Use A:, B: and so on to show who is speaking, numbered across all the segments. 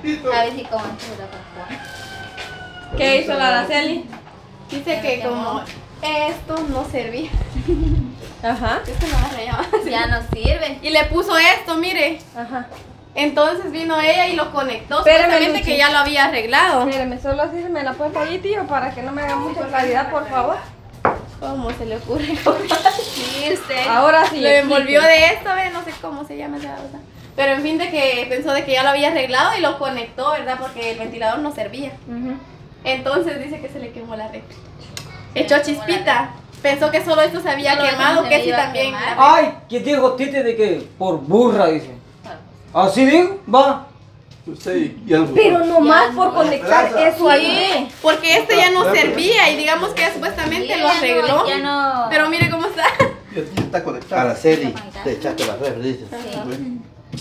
A: A ver si como esto lo compone.
B: ¿Qué hizo la Araceli?
C: Dice que como esto no servía.
B: Ajá.
C: Esto no me rayaba.
A: Ya no sirve.
C: Y le puso esto, mire.
B: Ajá.
C: Entonces vino ella y lo conectó.
B: Espérame,
C: Supuestamente
B: Luchi.
C: que ya lo había arreglado.
B: Míreme, solo así se me la puesto allí, tío, para que no me haga mucha claridad, por favor.
C: ¿Cómo se le ocurre?
A: Sí, usted.
B: Ahora sí.
C: Lo envolvió de esto, ¿ve? No sé cómo se llama esa cosa. Pero en fin, de que pensó de que ya lo había arreglado y lo conectó, ¿verdad? Porque el ventilador no servía.
B: Ujú.
C: Entonces dice que se le quemó la red. Echó chispita. Pensó que solo esto se había
A: Solo eso
C: quemado,
A: se
C: que
A: le
C: sí
A: iba a
C: también.
A: quemar.
D: Ay, ¿qué dijo Tite de que por burra, dice? ¿Así digo? Va.
E: Usted ya no
B: Pero nomás
A: Ya
B: por
A: no.
B: conectar eso ahí.
C: Porque este ya no servía y digamos que supuestamente lo arregló.
A: Ya no.
C: Pero mire cómo está.
E: ya está conectado.
F: Araceli, te echaste la refri, dices.
A: Sí.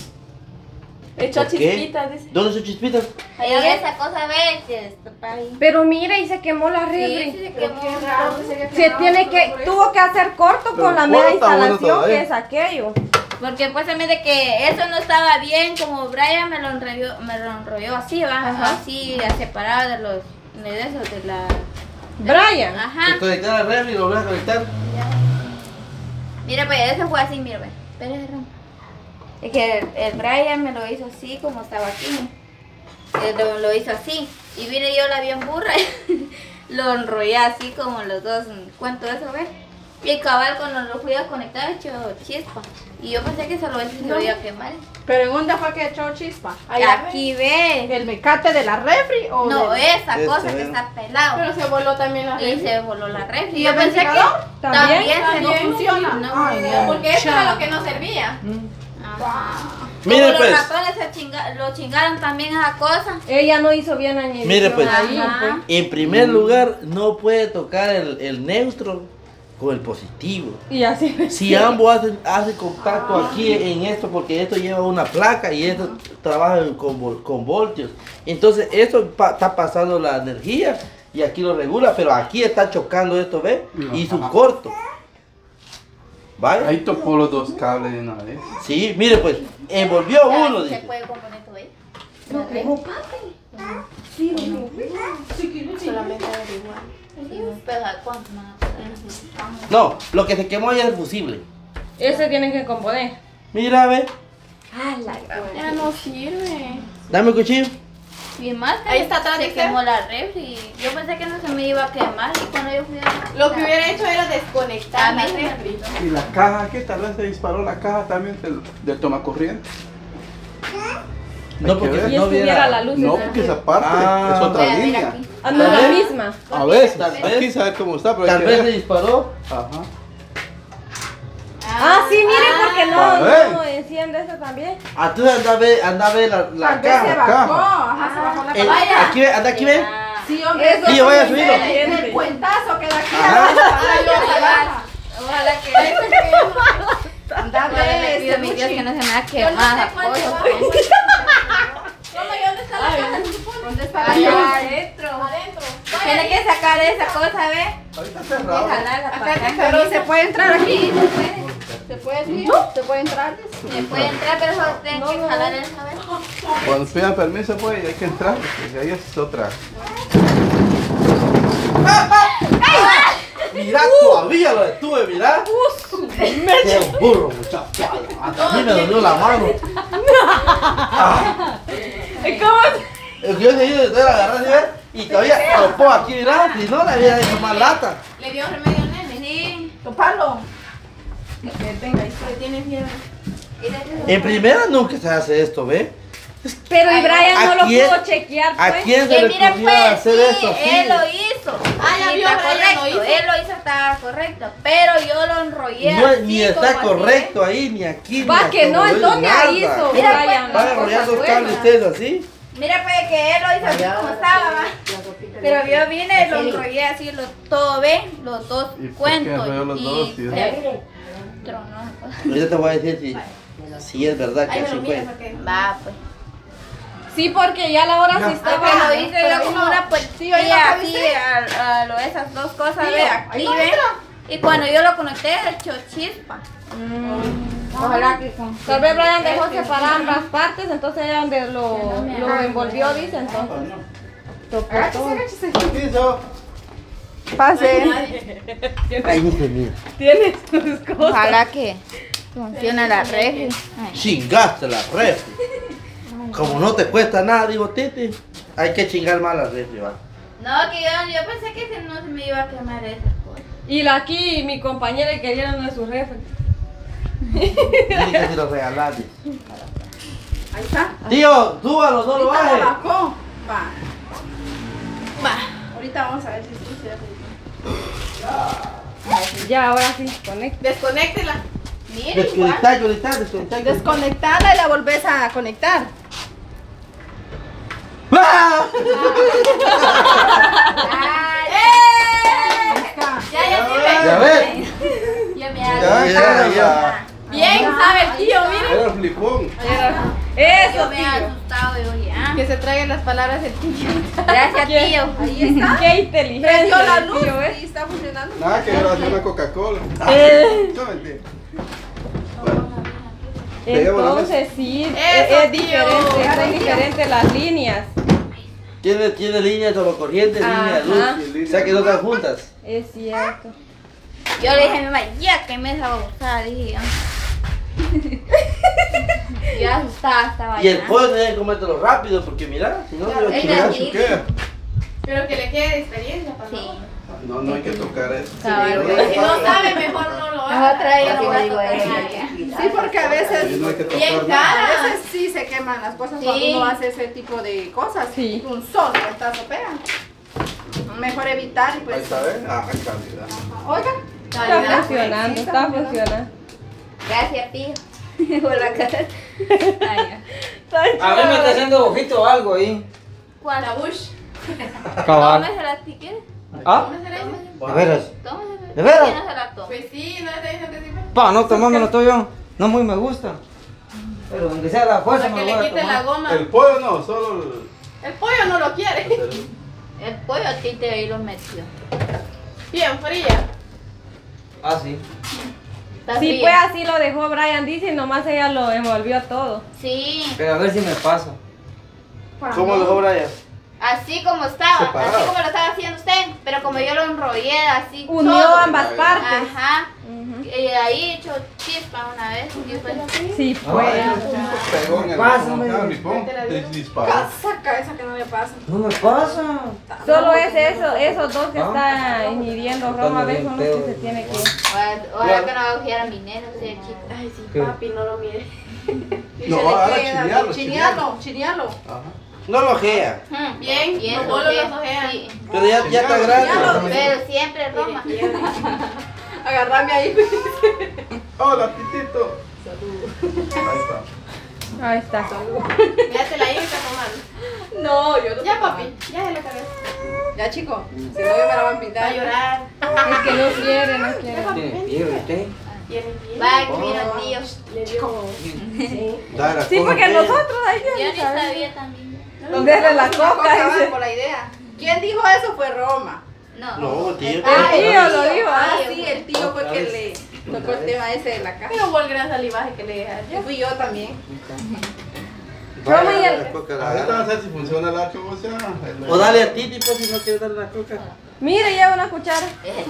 C: Echó
F: ¿Por qué?
C: chispitas, dice.
F: ¿Dónde son chispitas?
A: Ahí esa cosa ve que está ahí.
B: Pero mira, y se quemó la
A: Sí,
B: refri.
A: sí se quemó.
B: Se tiene que, tuvo que hacer corto
E: Pero
B: con la mera
E: corta, bueno,
B: instalación
E: todavía.
B: que es aquello.
A: Porque pues se me de que eso no estaba bien, como Brian me lo enrolló así, va,
B: Ajá.
A: así separado de los de esos de la.
B: Brian.
A: Ajá.
F: Te conectar la refri y lo voy a conectar.
A: Mira, pues eso fue así, mira, pues. Espera, Ron. Es que el Brian me lo hizo así como estaba aquí. Lo hizo así. Y vine yo la bien burra. Lo enrollé así como los dos. ¿Cuánto eso, ves? Y cabal cuando lo fui a conectar hecho chispa. Y yo pensé que solo eso se lo iba a quemar.
G: ¿Pero en dónde fue que echó chispa?
A: Aquí ve.
G: ¿El mecate de la refri o
A: No,
G: del-
A: esa
F: Este,
A: cosa que
F: ¿eh?
A: está pelado.
C: Pero se voló también la
A: Y
C: red.
A: se voló la refri.
G: ¿Y
A: Yo
G: el
A: pensé que
G: ventilador?
A: también se
C: También
A: no
G: funciona.
A: No,
G: Ay,
A: no.
C: Porque esto era lo que no servía.
A: Ajá.
F: Mire,
A: Como
F: pues.
A: los ratones lo chingaron también esa cosa.
B: Ella no hizo bien añadición.
F: Mire, pues.
B: ahí,
A: Ajá.
B: pues.
F: En primer lugar, no puede tocar el neutro con el positivo.
B: Y así.
F: Si ambos hacen contacto aquí en esto, porque esto lleva una placa y esto trabaja con voltios. Entonces, esto está pasando la energía y aquí lo regula, pero aquí está chocando esto, ¿ve? Hizo un corto. ¿Vale?
E: Ahí topó los dos cables de una vez.
F: Sí, mire, pues, envolvió uno,
A: Se
F: dice.
A: puede componer todo ahí.
C: Solamente averiguar.
A: Sí, un pedazo, ¿cuánto me van a poner?
F: No, lo que se quemó ya es el fusible.
B: Ese tienen que componer.
F: Mira, ve,
B: Ah, la gran.
C: Ya no sirve.
F: dame el cuchillo.
A: Y más que
C: Ahí está atrás de
A: se
C: usted.
A: quemó la refri. Yo pensé que no se me iba a quemar y cuando yo fui a...
C: Lo que hubiera hecho era desconectar la
A: También.
C: refri.
E: Y la caja, ¿qué tal vez se disparó la caja también del tomacorriente?
F: No,
E: que
F: porque
E: ver.
F: si
B: Y
F: no
B: estuviera
F: viera.
B: la luz.
E: No,
B: esa.
E: porque esa parte
F: Ah.
E: es otra
A: Mira,
E: línea.
A: aquí.
B: Ah, no, la misma.
E: A veces,
F: Tal vez.
E: aquí saber cómo está, pero
F: Tal
E: hay que
F: vez se
E: ver.
F: disparó.
E: Ajá.
B: Ah, sí, mire, porque
E: A
B: no,
E: ver.
B: no enciende eso también.
F: Entonces anda a ver la
G: Tal vez se
F: caja.
G: bajó.
E: caja.
G: Ajá, se bajó la
F: El-
G: caja.
F: aquí ve, anda aquí ve.
A: Ah,
G: Sí, hombre.
B: Eso
F: Sí, yo voy a
B: sí
F: subirlo.
B: se entiende.
G: El cuentazo que da aquí.
F: Ajá.
A: Ojalá que...
G: Anda,
A: Ojalá le
G: ve,
A: pido a mi Dios que no se me haga quemar esa cosa.
G: ¿Dónde está la
A: Allá
G: caja?
A: adentro. Tiene que sacar esa cosa, ¿ve?
E: Ahorita
A: Y
E: cerrado.
A: jalarla para acá.
G: Pero se puede entrar aquí.
A: Sí, se puede.
G: ¿Se puede, sí? ¿Se puede entrar?
A: Se puede entrar, pero solo tienen que jalar esa vez.
E: Cuando pidan permiso, pues hay que entrar, porque ahí es otra.
F: Mira, todavía lo detuve, mira. Qué burro, muchacho. A mí me dolió la mano.
B: ¿Cómo?
F: Yo he seguido de agarrar, ¿sí ves? Y todavía topó aquí, mira. Si no, le hubiera hecho más lata.
C: Le dio remedio, nene.
A: Sí.
G: Topalo.
C: Que tiene fiebre.
F: En primera nunca se hace esto, ¿ve?
B: Pero y Brian no
F: ¿A
B: lo
F: quién-
B: pudo chequear,
F: ¿A
B: pues.
F: quién se
A: Que
F: le
A: mire
F: ocurrió
A: pues,
F: hacer
A: sí,
F: esto así?
A: él lo hizo.
C: Ah, ya
A: Sí,
C: vio,
A: está
C: Brian lo
A: correcto.
C: hizo.
A: Él lo hizo, está correcto. Pero yo lo enrollé
F: No,
A: así
F: ni está
A: como así,
F: correcto ahí, ni aquí.
B: Va
F: ni
B: que no,
F: acomodó,
B: ¿en dónde
F: nada.
B: hizo
A: Mira,
B: Brian?
A: pues,
F: Van a
B: las
F: enrollar
B: cosas
F: dos cables
B: buenas?
F: ustedes así.
A: Mira pues que él lo hizo así como estaba, ¿va? Pero yo vine y lo enrollé así, todo ve, los dos
E: ¿Y por qué
A: cuentos.
E: enrolló los dos?
A: Y
E: Sí.
A: se tronó.
F: Ahorita te voy a decir si es verdad que
C: Ahí me
F: así
C: lo
F: fue.
C: mira porque...
A: Va, pues.
B: Sí, porque ya la hora sí
A: Ah,
B: estaba.
A: que lo hice yo como una
G: Sí,
A: puertilla
G: ahí lo
A: aquí,
G: avisé.
A: a esas dos cosas,
G: Sí,
A: ve,
G: ahí
A: aquí,
G: lo
A: ve.
G: entra.
A: Y cuando yo lo conecté, echó chispa. Ojalá que con...
B: Tal vez Brian dejó separar ambas partes, entonces ella donde lo envolvió, dice, entonces. Tocó todo.
E: Permiso.
G: Pase.
F: Ahí dice, mira.
B: Tiene sus cosas.
A: Ojalá que funcione la refri. Ay.
F: Chingaste la refri. Como no te cuesta nada, digo Titi, hay que chingar más la refri, va.
A: No, que yo pensé que no se me iba a quemar esas cosas.
B: Y aquí mi compañera que dieron de su refri.
F: Dile que si lo regalaste.
G: Ahí está.
F: Tío, súbalo, no lo
G: Ahorita
F: bajes.
G: lo bajó. Va. Ahorita vamos a ver si sí se
B: Ya, ahora sí, conecta.
C: Desconéctela.
A: Mira,
F: Desconectar, desconectar.
G: Desconectarla y la volvés a conectar.
F: ¡Ah!
C: Ya sirve.
F: Ya ves.
A: Yo me
F: Ya.
C: Bien, sabe el tío, miren.
E: Era el flipón.
B: Eso,
A: Yo me he
B: tío.
A: asustado y ya.
C: Que se traigan las palabras del tío.
A: Gracias, tío.
G: Ahí está.
B: Qué inteligente.
G: Prendió la
B: el
G: luz
B: tío, ¿eh?
G: y está funcionando.
E: Nada que era hacer una Coca-Cola. No mentira.
B: Entonces sí,
C: Eso,
B: es
C: tío.
B: diferente, son diferentes las líneas.
F: Tiene líneas como corriente, línea de
B: Ajá.
F: luz. O sea que no están juntas.
B: Es cierto.
A: Yo le dije a mi mamá, ya que me esa babosada, dije yo. Yo asustada estaba
F: Y el
A: ya.
F: pollo tenía que comértelo rápido porque mira, si no se va a
A: Ella
F: chingar.
A: sí.
E: ¿Qué?
C: Pero que le quede de experiencia, para
A: Sí.
E: No, no hay que tocar eso.
A: Cabal.
C: Si no sabe, mejor no lo haga.
A: Otra yo no
G: Así
A: voy
G: le
A: a
G: digo a
A: tocar
G: ella.
A: nada.
G: Sí, porque a veces,
E: No hay que
C: Bien
E: tocar nada.
G: a
C: cara.
G: veces sí se queman las cosas
A: Sí.
G: cuando uno hace ese tipo de cosas.
B: Sí.
G: Un solo tazo pegan. Mejor evitar y
E: Ahí
G: pues.
E: está, ¿ves? Ah, calidad.
G: Oiga,
B: Está
C: Calidad.
B: funcionando,
G: Sí,
B: está
G: está
B: funcionando.
A: Gracias, tío. Por la cara. Ay, ya.
D: A ver, me está haciendo ojito o algo ahí.
A: ¿Cuál?
C: La Bush.
D: Cabal.
A: Tómesela si quieres.
D: ¿Ah?
C: Tómesela esa.
F: ¿De veras?
A: Tómesela.
F: ¿De veras?
A: ¿Quién no se la toma?
C: Pues sí, no le dicen que sí.
D: Pa, no, tomármelo todo yo. No muy me gusta. Pero donde sea la fuerza
C: Para
D: me
C: que
D: lo voy
C: le
D: a
C: quite la
D: tomar.
C: goma.
E: El pollo no, solo
C: El pollo no lo quiere.
A: El pollo a ti te ahí lo metió.
C: Bien, fría.
D: Ah, sí.
A: Está
B: Sí,
A: fría.
B: pues así lo dejó Brian, dice, y nomás ella lo envolvió todo.
A: Sí.
D: Pero a ver si me pasa.
F: ¿Cómo lo cobra ella?
A: Así como estaba.
E: Separado.
A: Así como lo estaba haciendo usted. Pero como yo lo enrollé así.
B: Unió
A: todo.
B: ambas partes.
A: Ajá.
B: Ujú.
A: Y ahí echó chispa una vez. Y después
B: Sí,
D: Ah,
B: pues.
E: pegó en el
D: Pásame.
E: flipón. Te disparó.
G: saca esa que no me pasa.
D: No me pasa.
B: Solo es eso, esos dos que
D: Ah.
B: están inhiriendo Roma, ¿ves? Son los que se tiene que...
A: Ahora que no va a coger a mi nena, o sea, chico.
C: Ay, sí,
D: ¿Qué?
C: papi, no lo mire.
G: Y
E: No,
G: se le
E: ahora
G: queda.
E: chinealo,
G: Chinealo.
E: Ajá.
F: No lo ojea.
C: Bien, los bolos
A: ojea.
C: los ojean.
A: Sí.
F: Pero ya está grande.
A: Pero siempre Roma.
G: Agarrame ahí.
E: Hola, Titito. Ahí está.
B: Ahí está.
C: Ya te la iba a tomar.
G: No, yo no.
C: Ya, papi, ya se lo cargué.
G: Ya, chico. Si no, yo me la van a
C: Va
G: pintar.
C: a llorar.
B: Es que no quiere, no quiere.
D: Tiene fiebre usted.
C: Tiene piel.
A: Va, que vino tío.
C: Le dio.
F: Dale,
B: Sí,
F: coge
B: porque
F: usted.
B: nosotros ahí
A: Yo
B: ya
A: ni
B: no sabemos.
A: sabía también.
B: Desde la coca, dice.
G: por la idea. ¿Quién dijo eso? Fue Roma.
A: No.
F: No, tío.
B: Ah, tío, lo dijo.
G: Ah,
A: Ay,
G: sí, el tío fue que le tocó el tema ese de la casa.
C: Pero hubo el gran salivaje que le dejaron.
G: Y fui yo también.
F: Vaya,
B: Roma y el-
F: la coca, la
E: Ahorita
F: agarra.
E: vamos a ver si funciona la ¿cómo se llama?
F: O dale a Titi, pues, si no quieres darle la coca.
B: Mire, lleva una cuchara.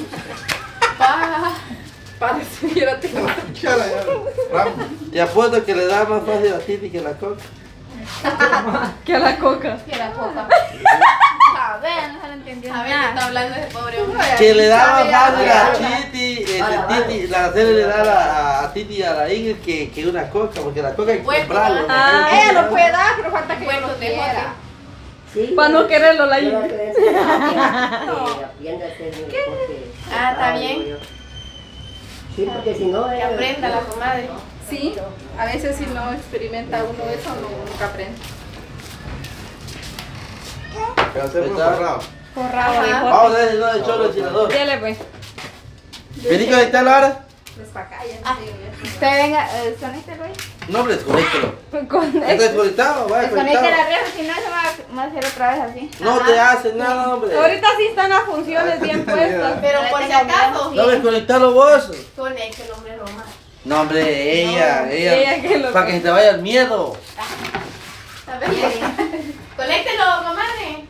G: Para recibir tengo.
E: Chala, ya. Vamos.
F: Te apuesto que le da más fácil a Titi que la coca.
B: Que a la coca.
A: Que la coca. A ver, no se lo entendió
C: A ver, ¿qué está hablando ese pobre hombre?
F: Que le da más fácil a
G: Ya.
F: Titi, Titi, la Cele le da a Titi y a la Ingrid que una coca, porque la coca hay que
C: Bueno,
F: comprarlo.
B: ah.
G: Ella lo puede dar, pero falta que yo
C: Bueno,
G: lo
C: te
G: quiera.
H: Sí,
B: Para no quererlo la
H: yo
B: hija.
H: lo que es que aprenda a hacer porque
C: Ah, está bien.
H: sí, porque si no
C: Que aprenda la comadre.
G: Sí, a veces si no experimenta uno eso, nunca aprende.
E: Pero hacer
F: Ahí
E: un
F: está.
E: forrado.
B: Forrado de
C: Ajá.
B: jote.
F: Vamos a darle no el cholo al tirador.
B: Dele, pues.
F: Vení con conectarlo ahora.
G: Pues para acá ya
A: Ah.
G: no digo ya.
A: Usted venga, ¿desconecta el
F: No, hombre, desconéctalo.
B: Con
F: ¿Está desconectado? Vaya,
A: Desconecta la
F: conectado.
A: red, si no se va a hacer otra vez así.
F: No te hace nada, hombre.
B: Ahorita sí están las funciones bien puestas.
C: Pero por si acaso,
F: No, desconectalo vos.
C: conecte el hombre Roma.
F: No, hombre, ella,
B: que lo-
F: para que se te vaya el miedo.
C: A ver, conéctelo, comadre.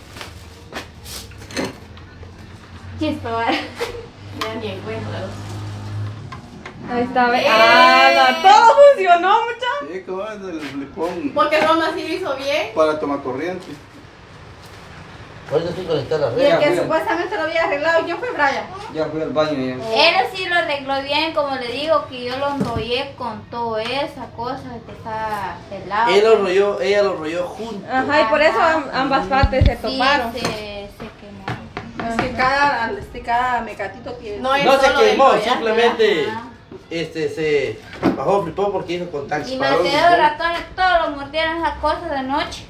A: Chispa, va.
C: Ya ni encuentro.
B: Ahí está, ve. ¡Ah! Todo funcionó, muchachos.
E: Sí, ¿cómo es el flipón?
C: Porque Roma sí lo hizo bien.
E: Para tomar corriente.
F: Ahorita estoy conectando la
G: Y el
F: red.
G: que supuestamente lo había arreglado, ¿quién fue Brian?
D: Ya fui al baño ya.
A: Él sí lo arregló bien, como le digo, que yo lo enrollé con toda esa cosa que está pelado.
F: Ella lo rolló junto.
B: Ajá, y por eso ambas partes se
A: Sí,
B: toparon.
A: se quemó.
G: Es que cada mecatito tiene.
C: No es
F: No se
C: solo de
F: quemó,
C: enrollar.
F: simplemente
A: Ajá.
F: se bajó el flipón porque hizo contacto.
A: Y
F: paró el
A: Maceo
F: flipón.
A: ratones todos lo mordieron esa cosa de noche.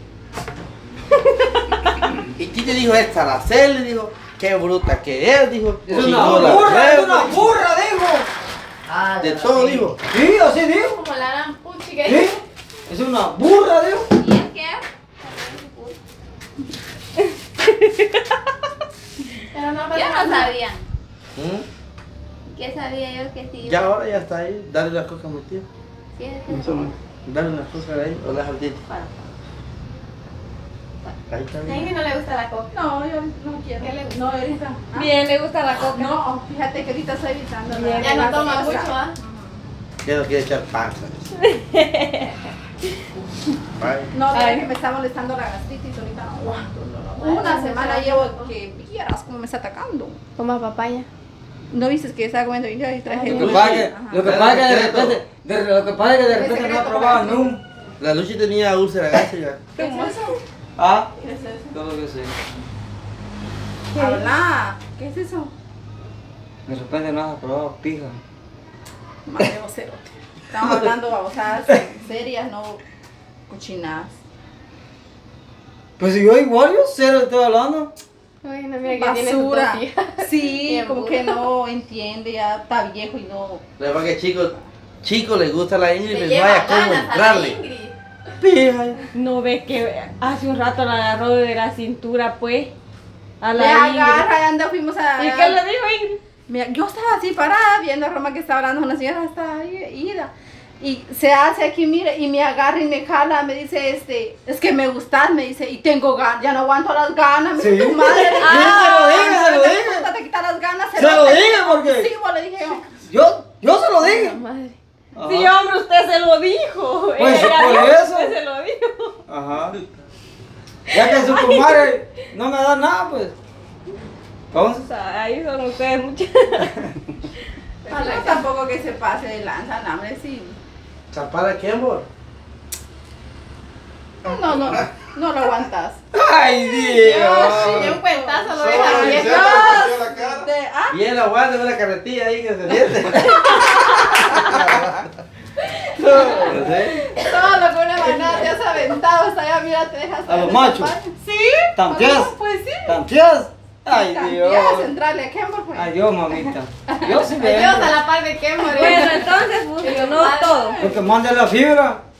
F: ¿Y quién te dijo esta? Araceli, le dijo, qué bruta que es, dijo.
D: Es una
F: Chingó la
D: burra, es
F: red,
D: una burra, dijo.
H: Ah,
F: de todo, dijo.
D: Sí, así dijo.
C: Como la gran puchi
D: Sí,
C: que
D: es una burra, dijo.
A: ¿Y él qué?
C: Pero no
A: Yo
C: pasa
A: no
C: nada.
A: sabía.
F: ¿Mm?
A: ¿Qué sabía yo que sí?
F: Ya ahora ya está ahí, dale las cosas a mi tío.
A: Sí,
E: Eso no.
F: Dale las cosas ahí, o las jarditas. Ahí está
C: A
F: bien.
C: Amy no le gusta la coca.
G: No, yo no quiero.
C: ¿Qué le gusta?
G: No, ahorita.
B: Bien, le gusta la coca.
G: No, fíjate que ahorita estoy evitando.
B: Bien,
C: Ya no
G: la
C: toma
G: grasa.
C: mucho, ¿ah?
F: Ya no quiere echar panza. Bye.
G: No,
B: Ay.
G: mira que me está molestando la gastritis ahorita. No aguanto. Una semana llevo que vieras cómo me está atacando.
C: Toma papaya.
G: ¿No viste que estaba comiendo? Yo ahí traje.
D: Lo que pasa es que,
G: Ajá.
D: lo que pasa es que de repente, lo que pasa es que de repente no
G: secreto
D: probaba
G: para ti.
D: nunca.
F: La Luchi tenía úlcera gástrica.
G: ¿Qué es eso?
D: Ah,
G: ¿Qué es eso?
D: todo lo que sé.
G: Habla. ¿Qué es eso?
D: De repente no has probado pija.
G: Mateo cerote. Estamos hablando babosadas serias, no cochinadas.
D: Pues yo igual, yo cero estoy hablando.
C: Ay, no, mira que tiene su
G: Basura.
C: tortilla.
G: Sí,
C: Bien
G: como
C: burra.
G: que no entiende, ya está viejo y no.
F: La verdad que chico le gusta la Ingrid,
C: Le
F: pero no
C: lleva
F: haya cómo
C: ganas a la
F: entrarle.
C: Ingrid.
F: Pija.
B: No ve que hace un rato la agarró de la cintura, pues. A
G: Le
B: la Ingrid.
G: agarra y anda, fuimos a.
B: ¿Y qué le dijo Ingrid?
G: Mira, yo estaba así parada viendo a Roma que estaba hablando con una señora, estaba ahí, ida. Y se hace aquí, mire, y me agarra y me jala, me dice, es que me gustas, me dice, y tengo ganas, ya no aguanto las ganas, me dice, tu madre.
D: se lo dije.
G: Te quitar las ganas,
D: Se lo dije porque-
G: Sí, vos le dije yo.
D: Yo se lo dije.
C: Madre.
D: Ajá.
B: Sí, hombre, usted se lo dijo.
D: Pues,
B: Ella
D: por
B: dijo,
D: eso.
B: Usted se lo dijo.
D: Ajá. Ya que su comadre no me da nada, pues. Vamos.
B: O sea, ahí son ustedes muchas.
G: No, tampoco que se pase de lanza, no, hombre, sí.
F: ¿Zapara qué, amor?
G: No lo aguantas.
D: Ay, Dios.
C: De un cuentazo lo
E: Solo
C: deja
E: le
C: bien.
E: hicieron la cara.
F: Y él aguanta una carretilla ahí que se siente.
G: Todo lo que una manada te has aventado, hasta allá, mira, te dejas.
D: A los machos.
G: Sí,
D: ¿Tanteas?
G: pues sí.
D: ¿Tanteas? Ay,
G: Cambias,
D: Dios.
G: entrarle a Kemper, pues.
D: Ay, Dios, mamita. Yo sí me
C: Dios a la par de qué, more.
B: Bueno, entonces funcionó todo.
D: Porque mande la fibra.